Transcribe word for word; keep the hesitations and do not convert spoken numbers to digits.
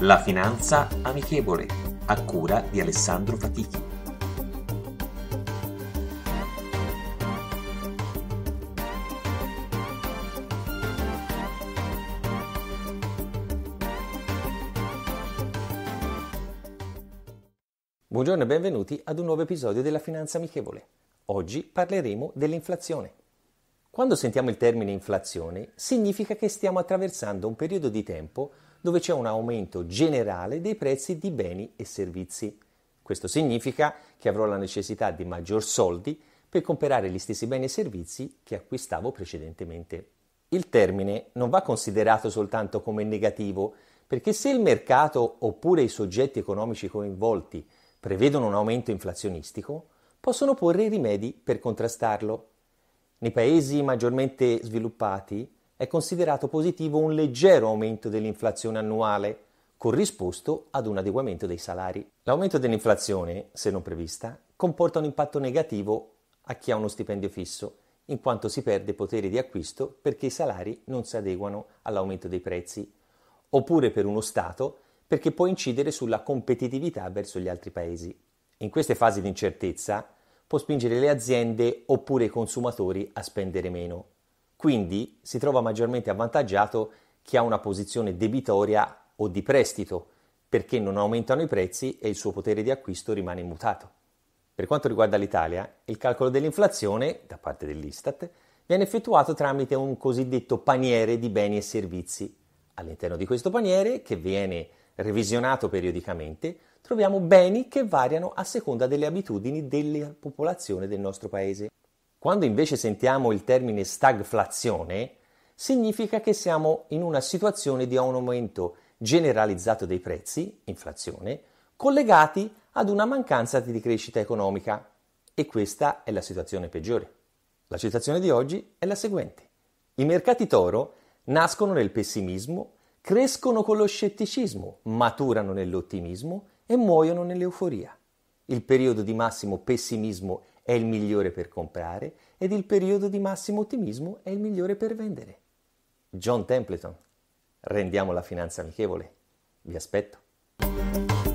La finanza amichevole, a cura di Alessandro Fatichi. Buongiorno e benvenuti ad un nuovo episodio della Finanza Amichevole. Oggi parleremo dell'inflazione. Quando sentiamo il termine inflazione, significa che stiamo attraversando un periodo di tempo dove c'è un aumento generale dei prezzi di beni e servizi. Questo significa che avrò la necessità di maggior soldi per comprare gli stessi beni e servizi che acquistavo precedentemente. Il termine non va considerato soltanto come negativo, perché se il mercato oppure i soggetti economici coinvolti prevedono un aumento inflazionistico, possono porre rimedi per contrastarlo. Nei paesi maggiormente sviluppati è considerato positivo un leggero aumento dell'inflazione annuale, corrisposto ad un adeguamento dei salari. L'aumento dell'inflazione, se non prevista, comporta un impatto negativo a chi ha uno stipendio fisso, in quanto si perde potere di acquisto perché i salari non si adeguano all'aumento dei prezzi, oppure per uno Stato perché può incidere sulla competitività verso gli altri paesi. In queste fasi di incertezza può spingere le aziende oppure i consumatori a spendere meno. Quindi si trova maggiormente avvantaggiato chi ha una posizione debitoria o di prestito, perché non aumentano i prezzi e il suo potere di acquisto rimane immutato. Per quanto riguarda l'Italia, il calcolo dell'inflazione, da parte dell'Istat, viene effettuato tramite un cosiddetto paniere di beni e servizi. All'interno di questo paniere, che viene revisionato periodicamente, troviamo beni che variano a seconda delle abitudini della popolazione del nostro paese. Quando invece sentiamo il termine stagflazione, significa che siamo in una situazione di un aumento generalizzato dei prezzi, inflazione, collegati ad una mancanza di crescita economica. E questa è la situazione peggiore. La situazione di oggi è la seguente. I mercati toro nascono nel pessimismo, crescono con lo scetticismo, maturano nell'ottimismo e muoiono nell'euforia. Il periodo di massimo pessimismo è il migliore per comprare ed il periodo di massimo ottimismo è il migliore per vendere. John Templeton. Rendiamo la finanza amichevole. Vi aspetto.